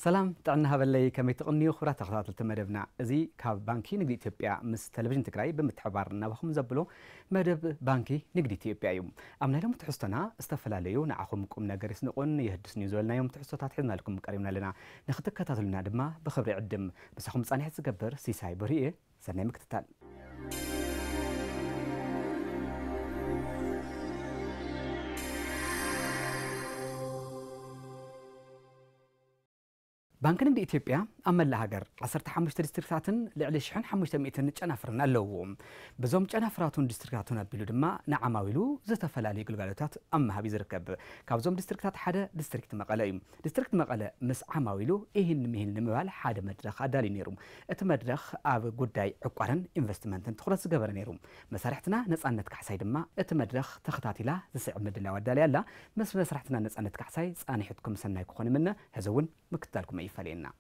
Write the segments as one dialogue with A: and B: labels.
A: سلام تعنا هبلي كمي تقنيو خبرات تخطاط المدبنا زي كاب بانكي نقدي إثيوبيا مس تلفزيون تكراي بمتحبارنا وهم زبلو مدب بانكي نقدي إثيوبيا يوم أمنا لهم تحسنا استفلا ليو نعخم كمنا جرس نقول يهدس نيوزولنا يوم تحسوا تعطينا لكم كريمنا لنا نختك كتاتلنا دما بخبر عدم بس هم صانع تجبر سيساي بريء سنة مكتتال بانك نقدي إثيوبيا أما الهجر عصرت حمش ديستريكتاتن لعلش حن حمش تميتن جنافرنا اللوم بزوم جنافراتون ديستريكتاتنا بيلودما نعماويلو زتفلالي قلقالوتات أما هبي زركب كابزوم ديستريكتات حدا ديستريكت مقالة ديستريكت مقالة مس عماويلو إيهن مهن لمبال حدا مدرخ أدالي نيروم اتمدرخ أب قداي عقارن إنفستمنتن تخلص قبر نيروم مسارحتنا نسألنا كحساي دما اتمدرخ تخطاتي لا تسعب مدلا ودالي لا مسارحتنا نسألنا كحساي سأني حدكم سنة يكون منا هزون مكتالكم أي فلينا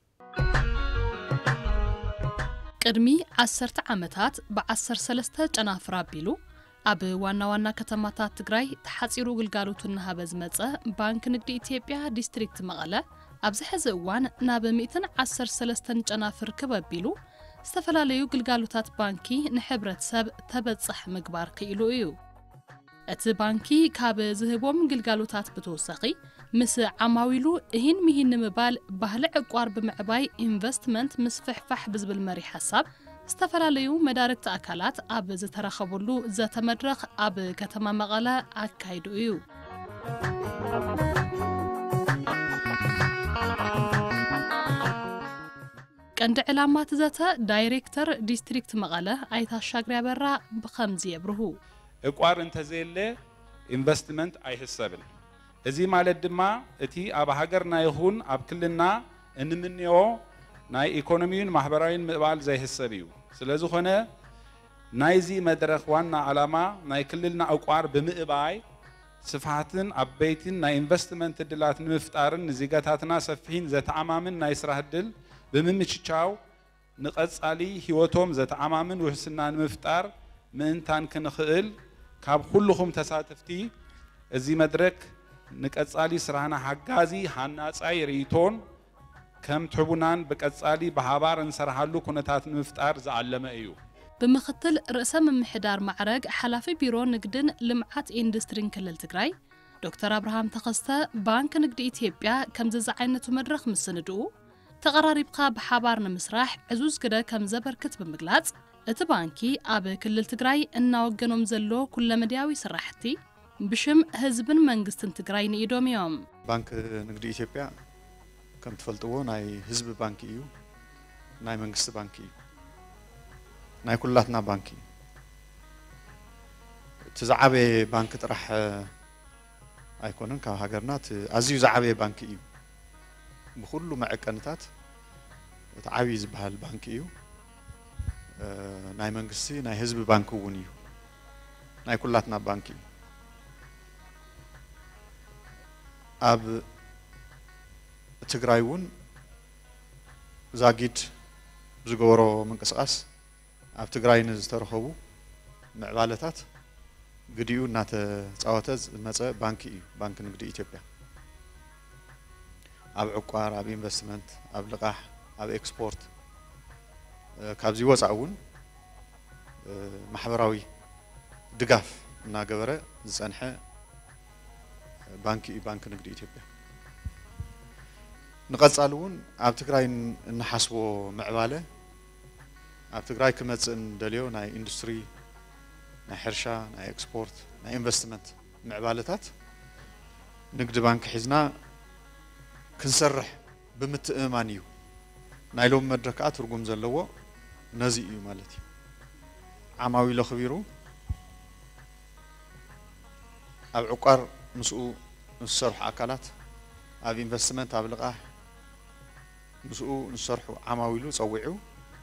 B: قدمي 10 عامات ب10 سلسته ጨናፍራ ቢሉ ኣብ ዋና ከተማታት ትግራይ ተሓጺሩ ግልጋሎት እንሃበ ዝመጸ ባንክ ንግዲ ኢትዮጵያ ዲስትሪክት መቐለ ኣብ ዝሕዚ እዋን ናብ 113 ጨናፍር ክበቢሉ ዝተፈላለዩ ግልጋሎታት ባንኪ ንሕብረተሰብ ተበጽሕ ምግባር ክኢሉ እዩ እቲ ባንኪ ካብ ዝህቦም ግልጋሎታት ብተወሳኺ ምስ ዓማዊሉ እሂን ሚሂን ምባል ባህሊ ዕቋር ብምዕባይ ኢንቨስትመንት ምስ ፍሕፋሕ ብዝብል መሪ ሓሳብ ዝተፈላለዩ መዳርክቲ ኣካላት ኣብ ዝተረኸበሉ ዘተመድረኽ ኣብ ከተማ መቐለ ኣካይዱ እዩ ቀንዲ ዕላማት ዘተ ዳይሬክተር ዲስትሪክት መቐለ ኣይታሻግሪ ያበራ ብኸምዚ የብርሁ
C: ዕቋር እንተዘለ ኢንቨስትመንት ኣይሕሰብን እዚ ማለት ድማ እቲ ኣብ ሃገርና ይኹን ኣብ ክልልና እንምንዮ ናይ ኢኮኖሚውን ማሕበራዊን ምዕባል ዘይሕሰብ እዩ ስለዝኾነ ናይዚ መድረኽ ዋና ዓላማ ናይ ክልልና ዕቋር ብምዕባይ ስፋሕትን ዓበይትን ናይ ኢንቨስትመንት ዕድላት ንምፍጣርን ዜጋታትና ሰፊሕን ዘተዓማምን ናይ ስራሕ ዕድል ብምምችቻው ንቐጻሊ ህይወቶም ዘተዓማምን ውሕስና ንምፍጣር ምእንታን ክንኽእል ካብ ኩልኹም ተሳተፍቲ እዚ መድረክ ንቀጻሊ ስራህና ሓጋዚ ሃናጻይ ርእይቶን ከም ትሕቡናን በቀጻሊ በሃባር እንሰርሃሉ ኩነታት ንምፍጣር ዝዓለመ እዩ
B: ብምኽትል ርእሰ ምምሕዳር ማዕረግ ሓላፊ ቢሮ ንግድን ልምዓት ኢንዱስትሪን ክልል ትግራይ ዶክተር አብርሃም ተኸስተ ባንክ ንግዲ ኢትዮጵያ ከምዚ ዝዓይነቱ መድረኽ ምስንድኡ ተቐራሪብካ በሃባር ንምስራሕ ዕዙዝ ግደ ከም ዘበርክት ብምግላጽ እቲ ባንኪ ኣብ ክልል ትግራይ እናወገኖም ዘሎ ኩለመድያዊ ስራሕቲ بشم هزبن منجستن تجري نيدوم يوم.
D: بنك نقدي إثيوبيا كم تفلتوه ناي هزب بانكيو ناي منجست بانكي ناي كلاتنا بانكي تزعبي بانك ترح أيكونن كهاجرنات عزيز زعبي بانكيو بخلو مع كنتات تعويز بهالبانكيو ناي منجستي ناي هزب بانكو ونيو ناي كلاتنا بانكي أب تجريون زاجيد بزجورو من قصاص أب تجرين زترخبو معلالتات قديو نات تعوتز مثلا بانكي بانك نقدي إثيوبيا أب عقار أب إنفستمنت أب لقاح أب إكسبورت كابزي وزعون محبراوي دقاف ناقبره زنحة بانك نقدي إثيوبيا نقصالون أب تقرأي نحسبو معبالة أب تقرأي كمتن دليو ناي إندستري ناي حرشة ناي إكسبورت ناي إنفستمنت معبالتات نقد بانك حزنا كنسرح بمتأمانيو ناي لوم مدركات رقم زلوه نزيئيو مالتي عماوي لو خبيرو أب عقار مسؤول نصرح أكلات أبي إنفستمنت أبي لقاح مسؤول نصرح عماويلو صوّعوا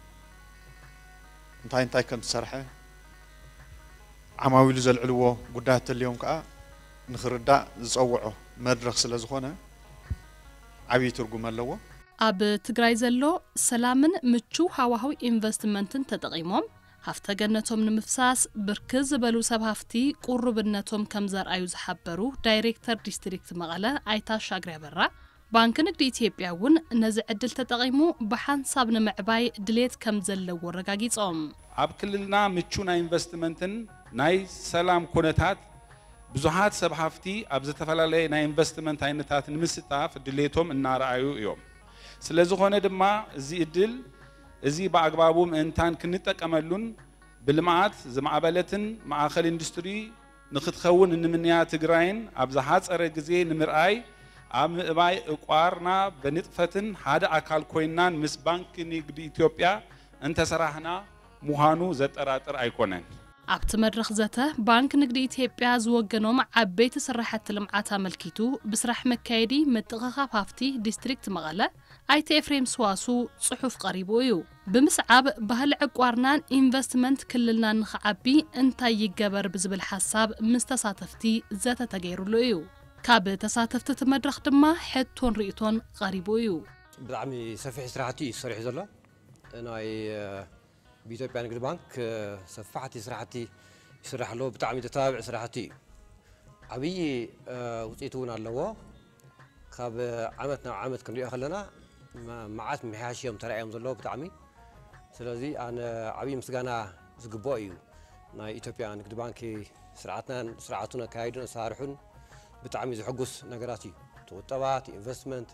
D: انتاي كم تصرحه عماويلو زلعلوه قدات اليوم كأ نخردا صوّعه مدرخ سلازخونه عبي ترجم اللوه
B: أب تجري زلو سلامن متشو هواهوي إنفستمنتن تدقيمهم هفته جنتهم نمفساس بركز بلو سب هفتي قرب النتهم كم زر أيوز حبرو دايركتر ديستريكت مغلا أيتا شاقري برا ባንክ ንግዲ ኢትዮጵያ ውን ነዚ ዕድል ተጠቂሙ በሓንሳብ ንምዕባይ ድሌት ከም ዘለዎ ረጋጊጾም
C: ኣብ ክልልና ምቹ ናይ ኢንቨስትመንትን ናይ ሰላም ኩነታት ብዙሓት ሰብ ሃፍቲ ኣብ ዝተፈላለየ ናይ ኢንቨስትመንት ዓይነታት ንምስጣፍ ድሌቶም እናረኣዩ እዮም ስለዝኾነ ድማ እዚ ዕድል እዚ በአግባቡ ምእንታን ክንጠቀመሉን ብልማዓት ዝማዕበለትን ማእኸል ኢንዱስትሪ ንኽትኸውን እንምንያ ትግራይን ኣብ ዝሓፀረ ግዜ ንምርኣይ ኣብ ምዕባይ እቋርና በንጥፈትን ሓደ ኣካል ኮይናን ምስ ባንክ ንግዲ ኢትዮጵያ እንተሰራሕና ምዃኑ ዘጠራጥር ኣይኮነን
B: ኣብቲ መድረኽ ዘተ ባንክ ንግዲ ኢትዮጵያ ዝወገኖም ዓበይቲ ስራሕቲ ልምዓት ኣመልኪቱ ብስራሕ መካየዲ ምጥቕኻፍ ሃፍቲ ዲስትሪክት መቐለ ኣይተ ኤፍሬም ስዋሱ ጽሑፍ ቀሪቡ እዩ ብምስዓብ ባህሊ ዕቋርናን ኢንቨስትመንት ክልልና ንኽዓቢ እንታይ ይገበር ብዝብል ሓሳብ ምስ ተሳተፍቲ ዘተ ተገይሩሉ እዩ ካብ ተሳተፍቲ መድረኽ ድማ ሕቶን ርእቶን ቀሪቡ እዩ
E: ብጣዕሚ ሰፊሕ ስራሕቲ ይሰርሕ ዘሎ ናይ بإثيوبيا نقد بانك سفحتي سرحتي يسرح له بتعمي تتابع سرحتي عبي وصيتونا اللوا خاب عمتنا عمت كن ريا خلنا معات محاش يوم ترى يوم زلوا بتعمي سلازي أنا عبي مسجانا زقبايو نا إثيوبيا نقد بانك سرعتنا كايدنا صارحون بتعمي زحجوس نجاراتي توتبات إنفستمنت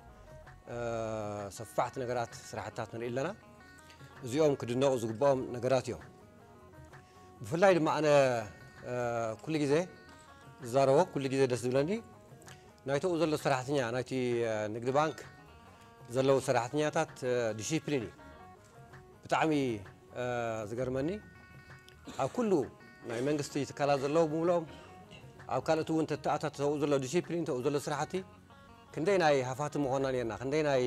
E: سفحت نجارات سرحتاتنا إلنا زيوم كدنا وزقبام نجاراتيو بفلاي لما أنا كل جزء زاروا كل جزء دستبلاني نايتو وزلوا صراحتني نايتي نقد بانك زلوا صراحتني تات ديسيبليني بتعمي زجرماني أو كله ناي منجستي تكلا زلوا بملهم أو كانتوا أنت تأتت وزلوا ديسيبلين وزلوا صراحتي كندينا أي حفات مهوناني أنا كندينا أي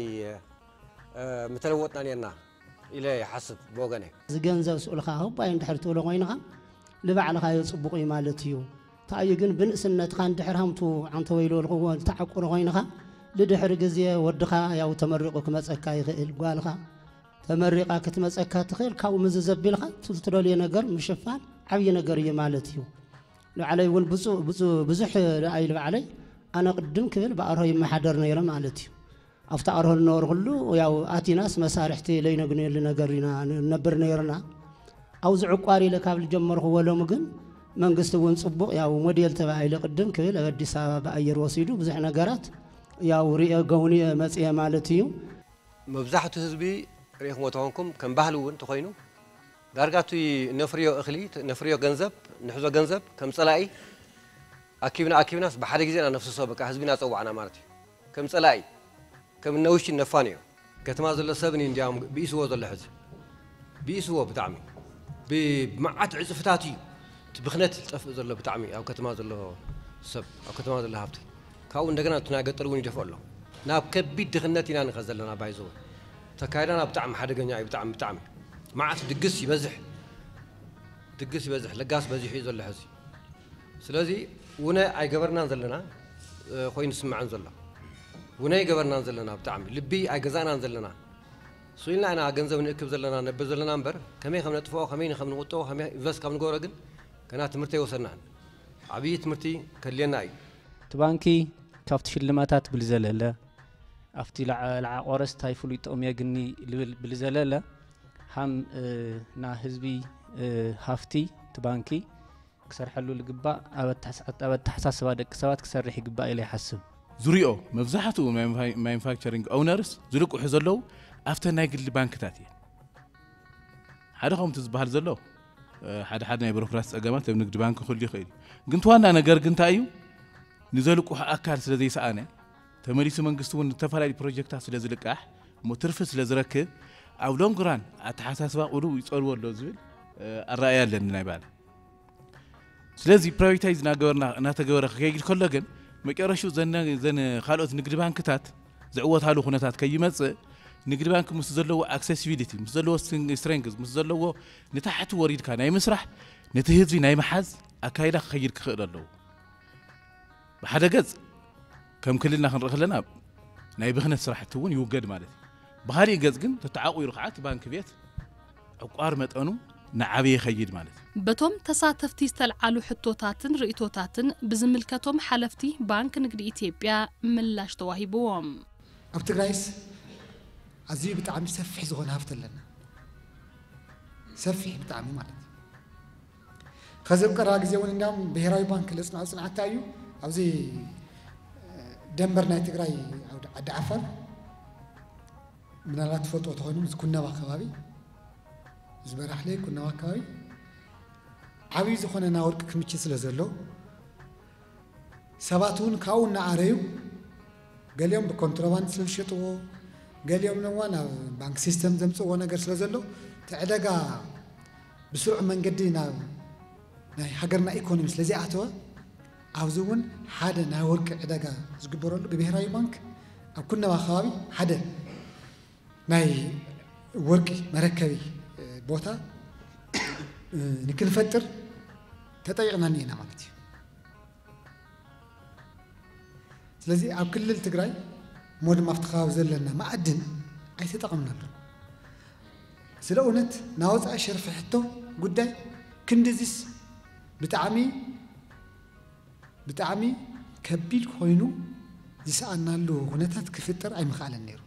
E: متلوتناني أنا إلى حسب بوغني
F: زغنزاو سؤالها باين دحرتو لغوينها لبعلها يصبقي مالتيو تايغن بنسنت خان دحرهمتو عنت ويلو لغو تعقر غوينها لدحر غزيه ودخا ياو تمرقو كمصكا يخيل قالها تمرقا كتمصكا تخيل كاو مززبيلها تلتلولي نجر مشفان عبي نجر يمالتيو لعلي ون بزح راي علي انا قدم كبل بارو يمحدر نيره مالتيو أفتقره النور كله وياو أتيناس مسارحتي لينا جنيل نجرينا نبرنا يرنا أوزع قاري لكابل جمر هو لو مجن من قستون صبوا ياو موديل تبعي لقدم كله لقدي سبب أير وسيدو بزحنا جرات ياو ريا جوني مسيا مالتيو
E: مبزحة حزبي ريح موتونكم كم بهلون تخينو درجاتي نفريو أخلي نفريو جنزب نحزو جنزب كم صلاعي أكيد ناس بحد جزء نفس السبب كحزبنا سووا عنا مارتي كم صلاعي كم نوش النفانيو كتمازل السبني نديام بيسوا ذل حزب بيسوا بتعمي بمعات عزفتاتي تبخنت تف ذل بتعمي أو كتمازل السب أو كتمازل هافتي كاو ندقنا تناقطروني جفولو ناب كبيد دخنتي نان غزلنا بايزو تكايدنا بتعم حدا جناي بتعمي معات دقس يبزح لقاس بزح يذل حزب سلازي ونا أي جبرنا نزلنا خوين نسمع نزلنا وناي جبرنا نزلنا بتعمي لبي عجزنا نزلنا سوينا أنا جنزة ونركب زلنا نبذ زلنا نبر كمية خمنة تفوق خمين خمنة قطة خمية فاس خمنة جورجن كانت مرتي وصلنا عبيت مرتي كلينا أي
G: تبانكي كافت شلماتات بالزلالة أفتي العقارس تايفولي تأمي جني بالزلالة هم نا حزبي هافتي تبانكي كسر حلو الجباء أبد تحساس بعدك سوات كسر رح جباء إلي حسب
H: زريو مفزحته مانيفاكتشرينج اونرز زريقو حزلو افتر نايقل بانك تاتي هذا هم تزبهر زلو حد ناي بروكراس اقامات نقد بانك كل خير قنت وانا نجر قنت ايو نزلقو اكار سلازي سانه تمريس منغستون تفعل بروجكتات سلازي لقاح مترفس لزركب او لونغران اتحساسوا قولو يصلوا له زبل الراي لنا نايبال سلازي برايورتايز ناغورنا ناتغور خيل كلغن مكرشو زن خالوت نقد بانكتات زعوت هالو خناتات كيمص نقد بانك مسزلو اكسسبيليتي مسزلو سترينجز مسزلو نتاحت وريد كان اي مسرح نتهزي ناي محز اكايدا خير كخدلو بحدا قص كم كلنا خنرخلنا ناي بخنت سرحتون يوجد مالتي بهالي قص كن تتعاقوا يرقعات بانك بيت عقار مطنو نعبي خيد مالتي
B: بتوم تساتفتي استلعلو حطوتاتن رئيتوتاتن بزملكتهم حلفتي بانك نقد إثيوبيا ملاش تواهيبوهم
I: ኣብ ትግራይስ ኣዝዩ ብጣዕሚ ሰፊሕ ዝኾነ ሃፍቲ ኣለና ሰፊሕ ብጣዕሚ ማለት ከዚ ቀረባ ግዜ እውን እንዲያውም ብሄራዊ ባንክ ለፅንዖ ፅንዓታ እዩ ኣብዚ ደንበር ናይ ትግራይ ዓዲ ዓፋር ምናልባት ትፈልጥዎ ተኾይኑ ዝኩነባ ከባቢ ዝበራሕለ ኩነባ ከባቢ ዓብዪ ዝኾነ ናይ ወርቂ ክምችት ስለ ዘሎ ሰባት እውን ካብኡ እናዓረዩ ገሊኦም ብኮንትሮባንድ ስለዝሸጥዎ ገሊኦም ነዋ ናብ ባንክ ሲስተም ዘምፅዎ ነገር ስለ ዘሎ እቲ ዕዳጋ ብስሩዕ መንገዲ ናብ ናይ ሃገርና ኢኮኖሚ ስለዘይኣተወ ኣብዚ እውን ሓደ ናይ ወርቂ ዕዳጋ ዝግበረሉ ብብሄራዊ ባንክ ኣብ ኩነባ ከባቢ ሓደ ናይ ወርቂ መረከቢ ቦታ ንክንፈጥር ተጠይቕና እኒአና ማለት እዩ ስለዚ ኣብ ክልል ትግራይ ሞ ድማ ኣብቲ ከባቢ ዘለና ማዕድን ኣይተጠቐምናሉ ስለ እውነት ናይ ወፃኢ ሸርፊ ሕቶ ጉዳይ ክንዲዚስ ብጣዕሚ ከቢድ ኮይኑ ዝሰኣናሉ ኩነታት ክፍጠር ኣይምኽኣለን ነይሩ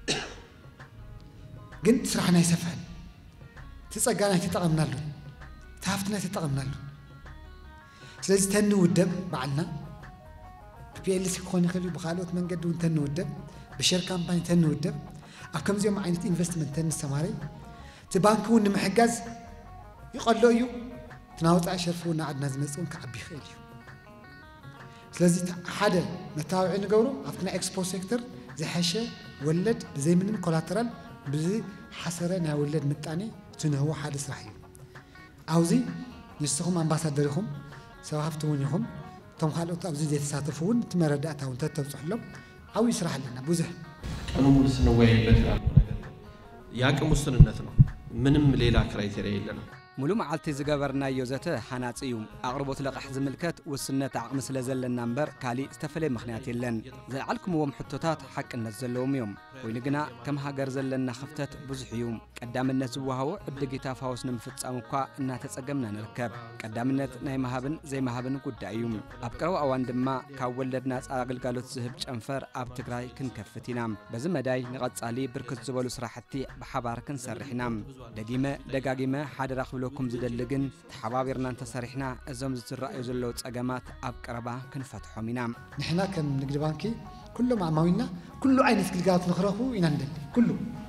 I: ግን ስራሕና ይሰፍሐን እቲ ፀጋና ኣይተጠቐምናሉ እቲ ሃፍትና ኣይተጠቐምናሉ ስለዚ ተንውደብ በዓልና ብፒኤልሲ ክኾን ይኽእል እዩ ብካልኦት መንገዲ እውን ተንውደብ ብሸር ካምፓኒ ተንውደብ ኣብ ከምዚኦም ዓይነት ኢንቨስትመንት ተንሰማረይ እቲ ባንኪ እውን ንምሕጋዝ ይቐሎ እዩ እቲ ናይ ወፃኢ ሸርፊ እውን ናዓድና ዝመፅእ እውን ክዓቢ ይኽእል እዩ ስለዚ ሓደ መታወዒ ንገብሮ ኣብቲ ናይ ኤክስፖርት ሴክተር ዝሓሸ ወለድ ብዘይ ምንም ኮላተራል ብዝሓሰረ ናይ ወለድ ምጣኔ ትንህቦ ሓደ ስራሕ እዩ ኣብዚ ንስኹም ኣምባሳደር ኢኹም ሰብ ሃፍቲ እውን ኢኹም እቶም ካልኦት ኣብዚ ዘይተሳተፉ እውን እቲ መረዳእታ እውን ተተብፅሕሎም ዓብዪ ስራሕ ኣለና ብዙሕ
J: ቀኑ ሙሉ ስንወያይበት ያለው ነገር የአቅም ውስንነት ነው ምንም ሌላ ክራይቴሪያ የለንም
A: ሙሉ መዓልቲ ዝገበርናዮ ዘተ ሓናፂ እዩ ኣቕርቦት ለቓሕ ዝምልከት ውስነት ዓቕሚ ስለ ዘለና እምበር ካሊእ ዝተፈለየ ምኽንያት የለን ዘለዓልኩምዎም ሕቶታት ሓቅነት ዘለዎም እዮም ኮይኑ ግና ከም ሃገር ዘለና ክፍተት ብዙሕ እዩ ቀዳምነት ዝወሃቦ ዕድጊታ ፋወስ ንምፍፃም እኳ እናተፀገምና ንርከብ ቀዳምነት ናይ መሃብን ዘይመሃብን ጉዳይ እዩ ኣብ ቀረባ እዋን ድማ ካብ ወለድ ናፃ ኣገልጋሎት ዝህብ ጨንፈር ኣብ ትግራይ ክንከፍት ኢና በዚ መዳይ ንቐፃሊ ብርክት ዝበሉ ስራሕቲ ብሓባር ክንሰርሕ ኢና ደጋጊመ ሓደ ለኩም ዝደልግን ተሓባቢርና እንተሰሪሕና እዞም ዝረአዩ ዘለዉ ፀገማት ኣብ ቀረባ ክንፈትሖም ኢና ንሕና ከም ንግዲ ባንኪ ኩሎም ዓማዊና ኩሉ ዓይነት ግልጋሎት ንኽረኽቡ ኢና ንደሊ ኩሉ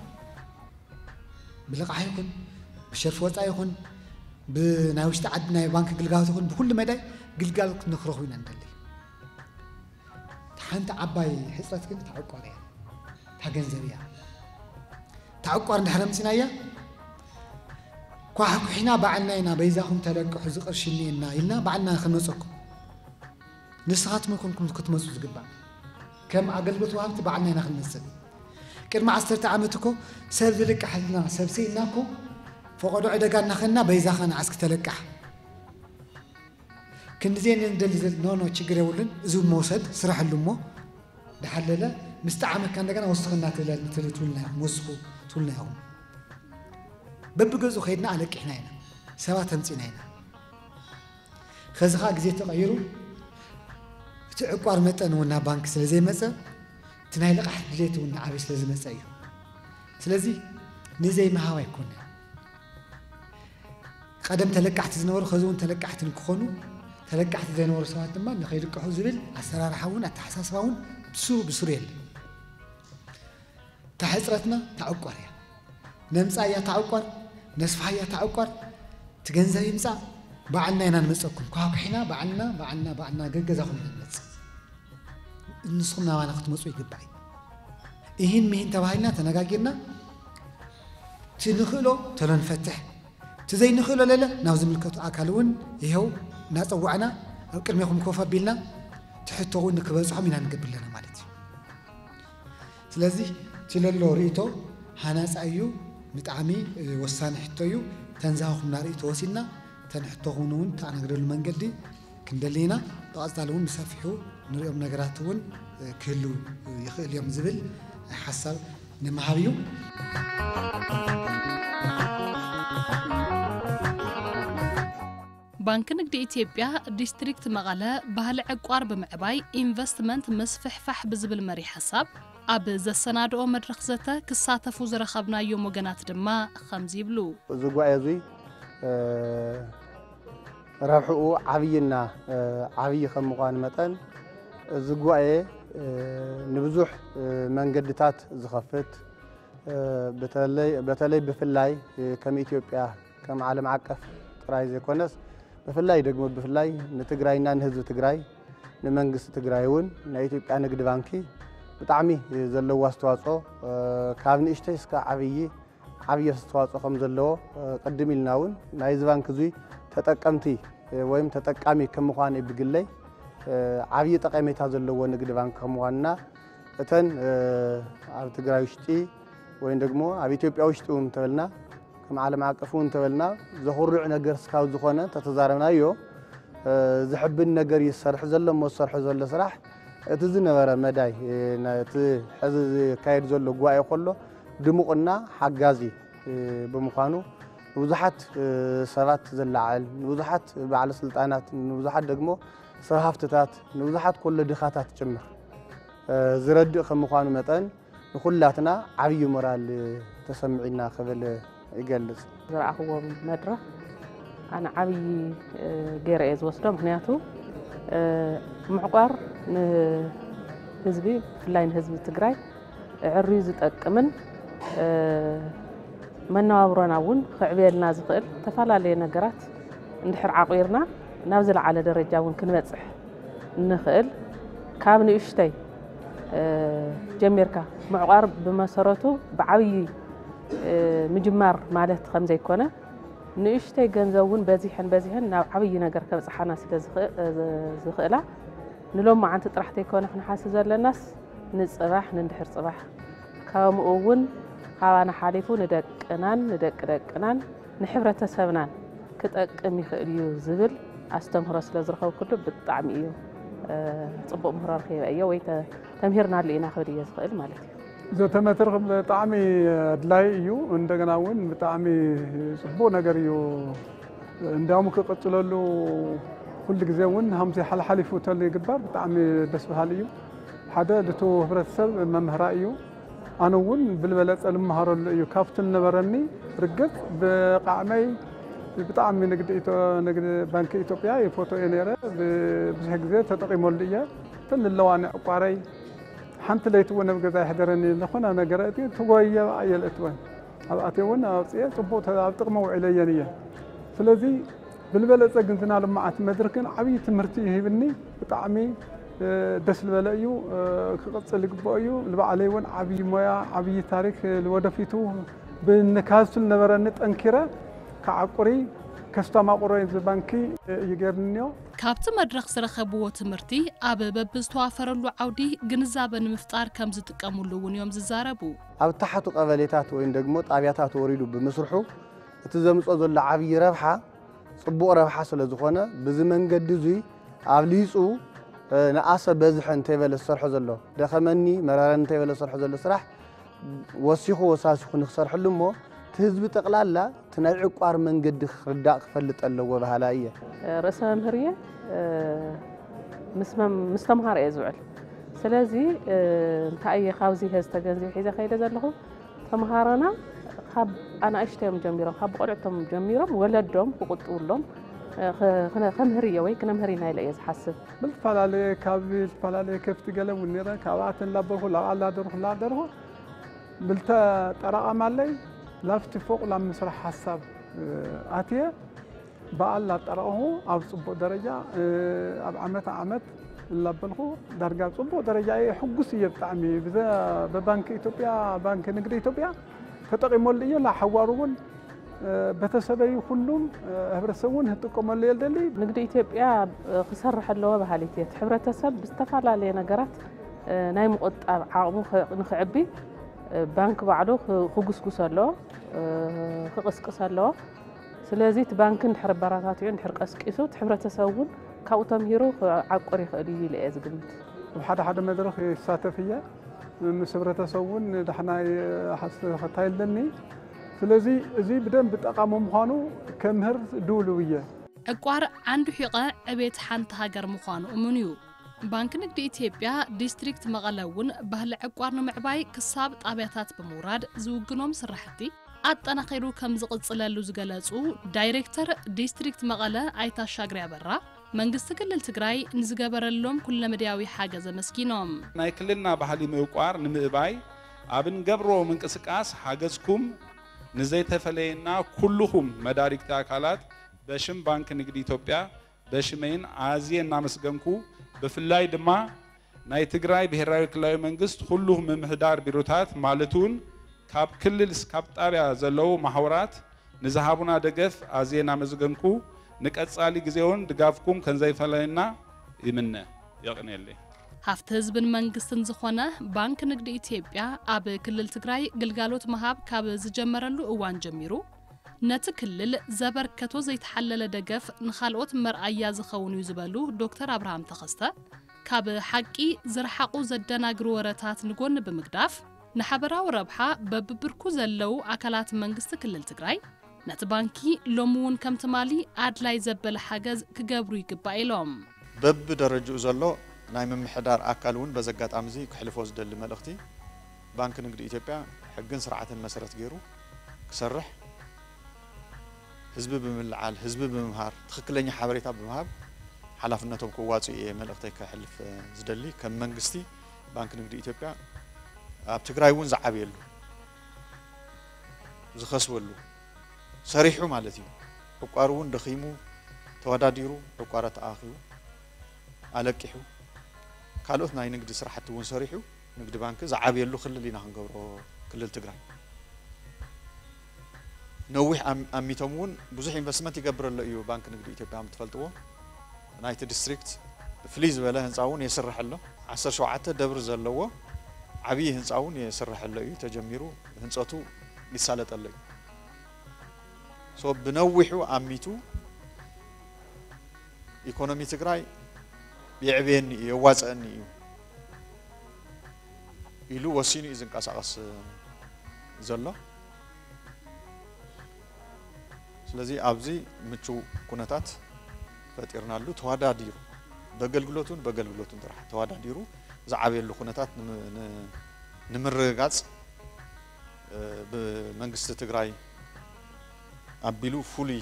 A: ብልቓሕ ይኹን ብሸርፊ ወፃኢ ይኹን ብናይ ውሽጢ ዓዲ ናይ ባንኪ ግልጋሎት ይኹን ብኩሉ መዳይ ግልጋሎት ንኽረኽቡ ኢና ንደሊ ሓንቲ ዓባይ ሕፅረት ግን ተዕቋር እያ ታገንዘብ እያ ተዕቋር እንድሕር ምፅና እያ ኳሕኩሕና ባዕልና ኢና በይዛኹም ተለቅሑ ዝቕርሽኒ ኢና ኢልና ባዕልና ክንመፀኩም ንስኻትኩም ኮንኩም ክትመፁ ዝግባእ ከም ኣገልግሎት ወሃብቲ ባዕልና ኢና ክንመፅእ ቅድሚ 10 ዓመት እኮ ሰብ ዝልቃሕልና ሰብ ሲኢልና እኮ ፈቐዶ ዕደጋ እናኸና በይዛኻ ንዓስክ ተለቃሕ ክንዲዜን እንደሊ ኖ ችግር የብሉን እዚ መውሰድ ስራሕሉ እሞ ድሓለለ ምስተዓመካ እንደገና ወስኽና ትውልና ኢኹም በብገዙ ኸይድና ኣለቂሕና ኢና ሰባት ተምፂና ኢና ከዚኻ ግዜ ተቐይሩ እቲ ዕቋር መጠን እውን ናብ ባንኪ ስለ ዘይመፀ እቲ ናይ ልቓሕ ድሌት እውን ዓበይ ስለ ዝመፀ እዩ ስለዚ ንዘይመሃብ ኣይኮነ ቀደም ተለቃሕቲ ዝነበሩ ከዚ እውን ተለቃሕቲ ንክኾኑ ተለቃሕቲ ዘይነበሩ ሰባት ድማ ንኸይልቅሑ ዝብል ኣሰራርሓ እውን ኣተሓሳስባ እውን ብስሩ የለን ታሕፅረትና ተዕቋር እያ ነምፃ እያ ተዕቋር ነስፋ እያ ተዕቋር ትገንዘብ ይምፃእ ባዕልና ኢና ንመፀኩም ኳኩሒና ባዕልና ገገዛኹም ንመፅእ ንስኹም ናባና ክትመፁ ይግባእ ይህን ምሂን ተባሂልና ተነጋጊርና ትንኽእሎ ተሎ ንፈትሕ ትዘይንኽእሎ ለለ ናብ ዝምልከቱ ኣካል እውን ይኸው እናፀዋዕና ኣብ ቅድሚኹም ኮፍ ኣቢልና ትሕቶ እውን ንክበፅሖም ኢና ንገብር ማለት እዩ ስለዚ ትለሎ ርእቶ ሃናፃ እዩ ብጣዕሚ ወሳኒ ሕቶ እዩ ተንዛኹምና ርእቶ ወሲድና ተንሕቶኹን እውን ተኣናግደሉ መንገዲ ክንደሊና ብቐፃሊ እውን ብሰፊሑ ንሪኦም ነገራት እውን ክህሉ ይኽእል እዮም ዝብል ሓሳብ ንምሃብ እዩ
B: ባንክ ንግዲ ኢትዮጵያ ዲስትሪክት መቐለ ባህሊ ዕቋር ብምዕባይ ኢንቨስትመንት መስፍሕፋሕ ብዝብል መሪ ሓሳብ ኣብ ዘሰናድኦ መድረኽ ዘተ ክሳተፉ ዝረኸብናዮም ወገናት ድማ ከምዚ ይብሉ
K: ዝጓየ እዚ ረብሕኡ ዓብይና ዓብይ ከም ምዃኑ መጠን ዝጓየ ንብዙሕ መንገድታት ዝኸፍት በተለይ ብፍላይ ከም ኢትዮጵያ ከም ዓለም ዓቀፍ ጥራይ ዘይኮነስ ብፍላይ ደግሞ ብፍላይ ንትግራይና ንህዝቢ ትግራይ ንመንግስቲ ትግራይ እውን ናይ ኢትዮጵያ ንግዲ ባንኪ ብጣዕሚ ዘለዎ ኣስተዋጽኦ ካብ ንእሽተይ እስከ ዓብይ ኣስተዋጽኦ ከም ዘለዎ ቅድም ኢልና እውን ናይዚ ባንኪ እዚ ተጠቀምቲ ወይም ተጠቃሚ ከም ምዃኑ ብግለይ ዓብይ ጠቀሜታ ዘለዎ ንግዲ ባንኪ ከም ምዃንና እተን ኣብ ትግራይ ውሽጢ ወይ ደግሞ ኣብ ኢትዮጵያ ውሽጢ እውን ተበልና ከም ዓለም ዓቀፍ እውን ተበልና ዘኹርዕ ነገር ስካው ዝኾነ ተተዛረብናዮ ዝሕብን ነገር ይሰርሕ ዘሎ መሰርሕ ዘሎ ስራሕ እቲ ዝነበረ መዳይ ነቲ ሕዚ ካይድ ዘሎ ጓይ ኮሎ ድሙቕና ሓጋዚ ብምዃኑ ብዙሓት ሰባት ዝላዓል ብዙሓት ባዓል ስልጣናት ብዙሓት ደግሞ ስራሕትታት ብዙሓት ኩሉ ድኻታት ጭምር ዝረድእ ከም ምዃኑ መጠን ንኹላትና ዓብይ ሞራል ተሰምዒና ክብል ይገልጽ
L: ዝረኣኽዎም መድረኽ ኣነ ዓብይ ገይረ እየ ዝወስዶ ምክንያቱ ምዕቋር ንህዝቢ ብፍላይ ንህዝቢ ትግራይ ዕርዩ ዝጠቅምን መነባብሮና እውን ክዕብየልና ዝኽእል ተፈላለየ ነገራት እንድሕር ዓቂርና ናብ ዝለዓለ ደረጃ እውን ክንበጽሕ ንኽእል ካብ ንእሽተይ ጀሚርካ ምዕቋር ብመሰረቱ ብዓብይ ምጅማር ማለት ከም ዘይኮነ ንእሽተይ ገንዘብ እውን በዚሕን ናብ ዓብይ ነገር ከብጽሓና ስለ ዝኽእላ ንሎም ማዓንቲ ጥራሕተ ይኮነ ክንሓስብ ዘለናስ ንጽባሕ ንድሕር ጽባሕ ከምኡ እውን ካባና ሓሊፉ ንደቅ ደቅናን ንሕብረተሰብናን ክጠቅም ይኽእል እዩ ዝብል ኣስተምህሮ ስለ ዝረኸብ ኩሉ ብጣዕሚ እዩ ጽቡቕ ምህሮ ረኺበ እየ ወይ ተምሂርናሉ ኢና ክብል እየ ዝኽእል ማለት እዩ
M: ዘተ መድረኽ ብጣዕሚ ኣድላይ እዩ እንደገና እውን ብጣዕሚ ጽቡቕ ነገር እዩ እንዳውም ክቕጽለሉ ኩሉ ግዜ እውን ሃምዚ ሓልሓሊፉ ተል ይግበር ብጣዕሚ ደስ በሃሊ እዩ ሓደ ድቱ ሕብረተሰብ መምህራ እዩ ኣነ እውን ብልበለጸ ልመሃረሉ እዩ ካብቲ ነበረኒ ርግጽ ብቃዕመይ ብጣዕሚ ንግዲ ባንኪ ኢትዮጵያ የፎቶ እየ ነይረ ብዙሕ ግዜ ተጠቂመሉ እየ ተለዋኒ ዕቋረይ ሓንቲ ለይቲ እውን ኣብ ገዛ ይሕደረኒ ዝኾነ ነገር እቲ ትጎየ ኣየልእትወን ኣብ ኣትየውን ኣውፅየ ጽቡቕ ኣብ ጥቕሚ ውዒለየን እየ ስለዚ ብልበለጸ ግን ዝና ልምዓት መድረክን ዓብይ ትምህርቲ ይህብኒ ብጣዕሚ ደስ ዝበለ እዩ ክቕጽል ይግብኦ እዩ ንባዕለይ እውን ዓብይ ሞያ ዓብይ ታሪክ ወደፊቱ ብንካዝቱ ነበረኒ ጠንኪረ ከዓቁሪ ከስተማቁሮ ባንኪ ይገርንዮ
B: ካብቲ መድረኽ ዝረኸብዎ ትምህርቲ ኣብ በብዝተዋፈረሉ ዓውዲ ግንዛበ ንምፍጣር ከም ዝጥቀሙሉ እውን እዮም ዝዛረቡ
K: ኣብ ታሕቱ ቀበሌታት ወይ ደግሞ ጣብያታት ወሪዱ ብምስርሑ እቲ ዘምጾ ዘሎ ዓብይ ረብሓ ጽቡቕ ረብሓ ስለ ዝኾነ ብዚ መንገዲ እዚ ኣብ ሊጹ ንኣሰ በዝሕ እንተይበለ ዝሰርሖ ዘሎ ደኸመኒ መራረን እንተይበለ ዝሰርሖ ዘሎ ስራሕ ወሲኹ ወሳሲኹ ንክሰርሕሉ እሞ ህዝቢ ጠቕላላ ትናይ ዕቋር መንገዲ ክርዳእ ክፈልጥ ኣለዎ ባህላ እየ
L: ርእሰ መምህር እየ ምስ ተምሃሮ እየ ዝውዕል ስለዚ እንታይ እየ ካብዚ ሕዚ ተገንዚብ ሒዘ ከይደ ዘለኹ ተምሃሮና ካብ ኣናእሽተዮም ጀሚሮም ካብ ቆልዕቶም ጀሚሮም ወለዶም ክቁጥብሎም ከምህር እየ ወይ ክነምህር ኢና ኢለ እየ ዝሓስብ
M: ብዝተፈላለየ ካብ ዝተፈላለየ ከፍቲ ገለ እውን ነይረ ካብኣተን ላበርኹ ላደርኹ ብልተ ጠራቐማለይ ላፍቲ ፎቅ ለምስራሕ ሐሳብ አትየ በዓል ላጠራሁ ኣብ ጽቡቕ ደረጃ ኣብ ዓመት ላበልኹ ዳርጋ ጽቡቕ ደረጃ ሕጉስ እየ ብጣዕሚ በባንክ ኢትዮጵያ ባንክ ንግዲ ኢትዮጵያ ተጠቂሞሉ እየ ላሓዋሩውን በተሰበዩ ሁሉም ህብረተሰቡን ህጥቆመሉ የልደሊ
L: ንግዲ ኢትዮጵያ ክሰርሕ ኣለዎ ባህሊት እየ ሕብረተሰብ ብዝተፈላለየ ነገራት ናይ ምቁጣብ ዓቕሙ ንኽዕቢ ባንክ ባዕሉ ክጉስጉስ ኣለዎ ክቕስቅስ ኣለዎ ስለዚ እቲ ባንክ እንድሕር በራታትዑ እንድሕር ቀስቂሱ እቲ ሕብረተሰብ እውን ካብኡ ተምሂሩ ዓቁር ይኽእል እዩ ኢለ እየ ዝግምት
M: ብሓደ መድረኽ ይሳተፍ እየ ምስ ሕብረተሰብ እውን ዳሕና ከታይለኒ ስለዚ እዚ ብደንብ ጠቃሚ ምዃኑ ከምህር ድውሉ እየ
B: ዕቋር ዓንዱ ሒቐ ዕቤት ሓንቲ ሃገር ምዃኑ እሙን እዩ ባንክ ንግዲ ኢትዮጵያ ዲስትሪክት መቐለውን ባህሊ ዕቋር ንምዕባይ ክሳብ ጣብያታት ብምውራድ ዝውግኖም ስራሕቲ ኣጠናኺሩ ከም ዝቕጽለሉ ዝገለጹ ዳይሬክተር ዲስትሪክት መቐለ ኣይታሻግሪ ኣበራ መንግስቲ ክልል ትግራይ ንዝገበረሎም ኩለመድያዊ ሓገዝ መስኪኖም
C: ናይ ክልልና ባህሊ ምዕቋር ንምዕባይ ኣብን ገብሮ ምንቅስቃስ ሓገዝኩም ንዘይተፈለየና ኩልኹም መዳሪክቲ ኣካላት በሽም ባንክ ንግዲ ኢትዮጵያ በሽመይን ኣዝየ እናመስገንኩ ብፍላይ ድማ ናይ ትግራይ ብሄራዊ ክልላዊ መንግስት ኩሉም ምምሕዳር ቢሮታት ማለቱን ካብ ክልል እስካብ ጣብያ ዘለው ማሕበራት ንዝሃቡና ደገፍ ኣዝየ እናመስገንኩ ንቀጻሊ ግዜውን ድጋፍኩም ከንዘይፈለየና ይምነ ይቕነየለይ
B: ሃፍቲ ህዝብን መንግስትን ዝኾነ ባንክ ንግዲ ኢትዮጵያ ኣብ ክልል ትግራይ ግልጋሎት መሃብ ካብ ዝጀመረሉ እዋን ጀሚሩ ነቲ ክልል ዘበርከቶ ዘይተሓለለ ደገፍ ንኻልኦት መርኣያ ዝኸውን እዩ ዝበሉ ዶክተር አብርሃም ተኸስተ ካብ ሓቂ ዝረሓቁ ዘደናግሩ ወረታት ንጎኒ ብምግዳፍ ንሓበራዊ ረብሓ በብብርኩ ዘለው ኣካላት መንግስቲ ክልል ትግራይ ነቲ ባንኪ ሎሙውን ከም ትማሊ ኣድላይ ዘበለ ሓገዝ ክገብሩ ይግባእ ኢሎም
D: በብ ደረጃኡ ዘሎ ናይ ምምሕዳር ኣካል እውን በዘጋጣሚ እዚ ክሕልፎ ዝደሊ መልእኽቲ ባንክ ንግዲ ኢትዮጵያ ሕግን ስርዓትን መሰረት ገይሩ ክሰርሕ ህዝቢ ብምልዓል ህዝቢ ብምምሃር ትክክለኛ ሓበሬታ ብምሃብ ሓላፍነቶም ክዋፅኡ እየ መልእኽተይ ክሕልፍ ዝደሊ ከም መንግስቲ ባንክ ንግዲ ኢትዮጵያ ኣብ ትግራይ እውን ዝዓብየሉ ዝኸስወሉ ሰሪሑ ማለት እዩ ዕቋር እውን ደኺሙ ተወዳዲሩ ዕቋር ተኣኺቡ ኣለቂሑ ካልኦት ናይ ንግዲ ስራሕቲ እውን ሰሪሑ ንግዲ ባንክ ዝዓብየሉ ክልል ኢና ክንገብሮ ክልል ትግራይ ነዊሕ ኣሚቶም እውን ብዙሕ ኢንቨስትመንት ይገብረሉ እዩ ባንክ ንግዲ ኢትዮጵያ ምትፈልጥዎ ናይቲ ዲስትሪክት ፍልይ ዝበለ ህንፃ እውን የስርሕ ኣሎ 17 ደብሪ ዘለዎ ዓብይ ህንፃ እውን የስርሕ ኣሎ እዩ ተጀሚሩ ህንፀቱ ይሳለጠሉ እዩ ሶ ብነዊሑ ኣሚቱ ኢኮኖሚ ትግራይ ይዕብየኒ የዋፅአኒ እዩ ኢሉ ወሲኑ እዩ ዝንቀሳቐስ ዘሎ ስለዚ ኣብዚ ምቹ ኩነታት ፈጢርናሉ ተዋዳዲሩ በገልግሎቱን ጥራሕ ተዋዳዲሩ ዝዓብየሉ ኩነታት ንምርጋጽ ብመንግስቲ ትግራይ ኣቢሉ ፍሉይ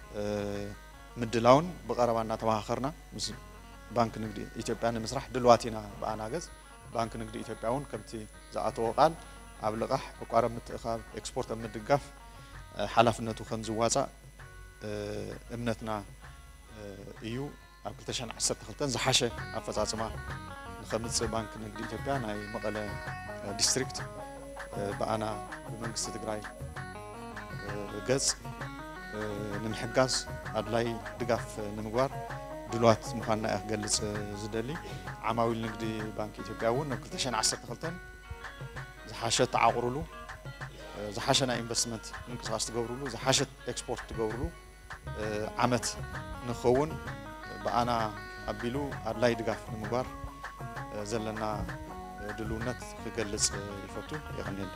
D: ምድላውን ብቐረባ እናተማኻኸርና ምስ ባንክ ንግዲ ኢትዮጵያ ንምስራሕ ድልዋቲና ብኣናገዝ ባንክ ንግዲ ኢትዮጵያ እውን ከምቲ ዝኣተወ ቃል ኣብ ልቓሕ ዕቋር ምትእኻብ ኤክስፖርት ምድጋፍ ሓላፍነቱ ከም ዝዋፃእ እምነትና እዩ ኣብ 2012 ዝሓሸ ኣፈጻጽማ ንኸምፅእ ባንክ ንግዲ ኢትዮጵያ ናይ መቐለ ዲስትሪክት ብኣና ብመንግስቲ ትግራይ ገጽ ንምሕጋዝ ኣድላይ ድጋፍ ንምግባር ድልዋት ምዃንና እያ ክገልጽ ዝደሊ ዓማዊል ንግዲ ባንክ ኢትዮጵያ እውን ኣብ 2012 ዝሓሸ ተዓቑሩሉ ዝሓሸ ናይ ኢንቨስትመንት ምንቅስቓስ ትገብሩሉ ዝሓሸ ኤክስፖርት ትገብሩሉ ዓመት ንኸውን ብኣና ኣቢሉ ኣድላይ ድጋፍ ንምግባር ዘለና ድልውነት ክገልጽ ይፈቱ ይቕኒየሉ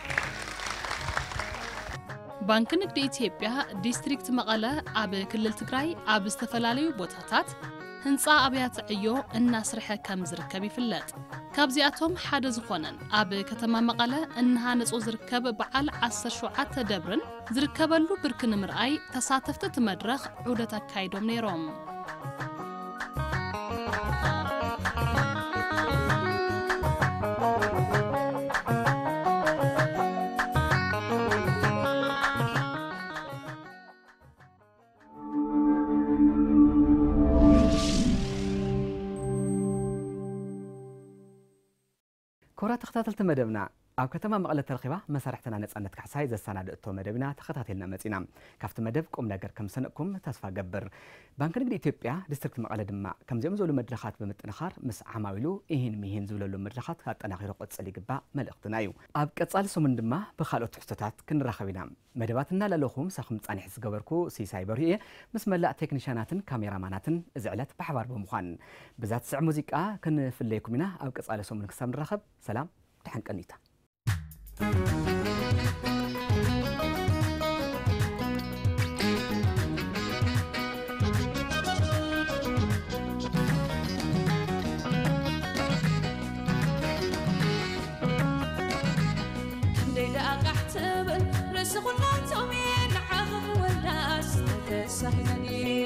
B: ባንክ ንግዲ ኢትዮጵያ ዲስትሪክት መቐለ ኣብ ክልል ትግራይ ኣብ ዝተፈላለዩ ቦታታት ህንፃ ኣብያተ ዕዮ እናስርሐ ከም ዝርከብ ይፍለጥ ካብዚኣቶም ሓደ ዝኾነን ኣብ ከተማ መቐለ እናሃነጾ ዝርከብ በዓል 17 ደብርን ዝርከበሉ ብርኪ ንምርኣይ ተሳተፍቲ እቲ መድረኽ ዑደት ኣካይዶም ነይሮም
A: كورة تختاتلت مدبنا أو كتما مقالة ترخيبة مسارحتنا نتسانت كحساي زسانا دقتو مدبنا تختاتلنا متينا كافت مدب كم ناقر كم سنقكم تسفى قبر بانك نقدي إثيوبيا ديستركت مقالة دماء كم زيوم زولو مدرخات بمتنخار مس عماويلو إهين ميهين زولو مدرخات هات أنا غيرو قد سالي قبا ملقتنايو أب كتصال سومن دماء بخالو تحستات كن رخبينا مدباتنا للوخوم ساخم تساني حس قبركو سي سايبر هي مس ملاء تكنيشاناتن كاميراماناتن زعلت بحوار بمخان بذات سع موزيكا كن في الليكومينا أو كتصال سومن كسام نرخب سلام تحنك أنيتا
N: سهلني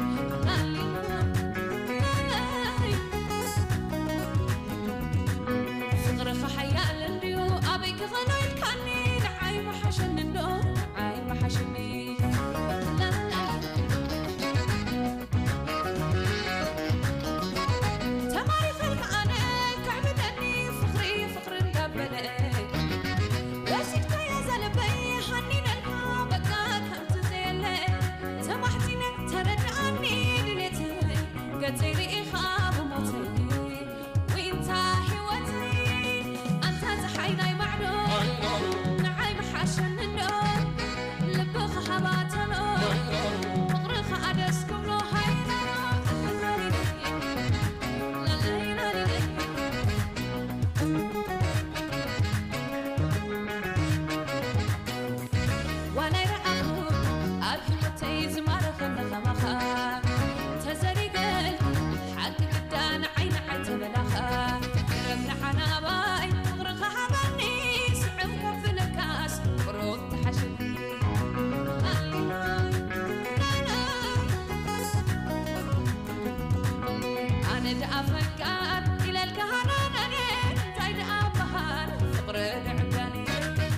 N: فقر خحيال الريو أبيك غنويت كاني لعاي محشن النور عاي محشني تماري خلق أنا كعبدني فقري فقر قبلي بسيك يا زلبي حنين الما بقى كنت زيلي سمحتيني ترد عني دنيتي قد زيري إخاب موتي وإنت حيوتي أنت زحيناي معلوم نعاي محشن النور لبخ حباتنا مغرخ أدسكم لو هينا وانا رأبو أبحمتي زمارخ النخمخا تزري قل حق قدان عين عتبلخا رمنا حناباي مغرخ حباني سعب كف لكاس بروض تحشبي أنا دأفكار إلى الكهناناني تايد أبهار فقر العباني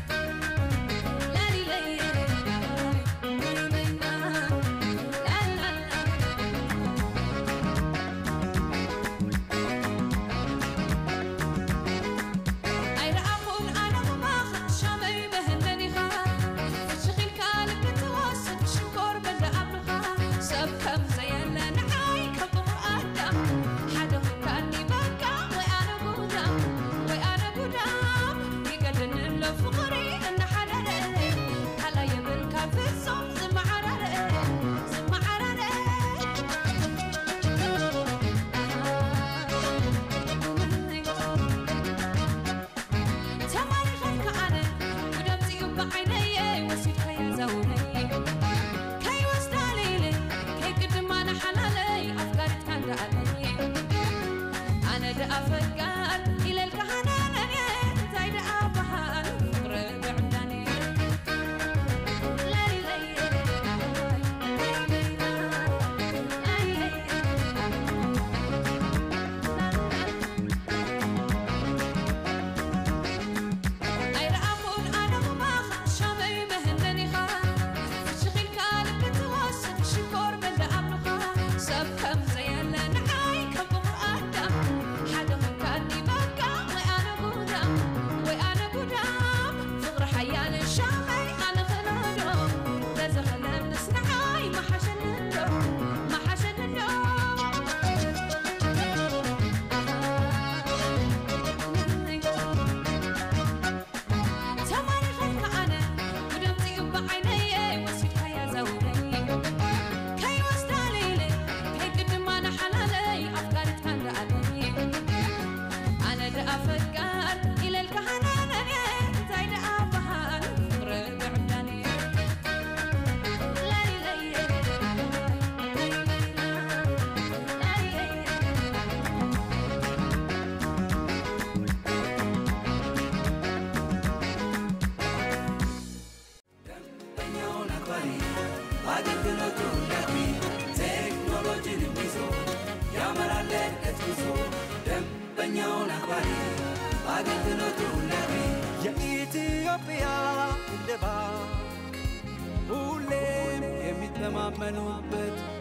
O: የኢትዮጵያ ልባ ሁሌም የሚተማመኑበት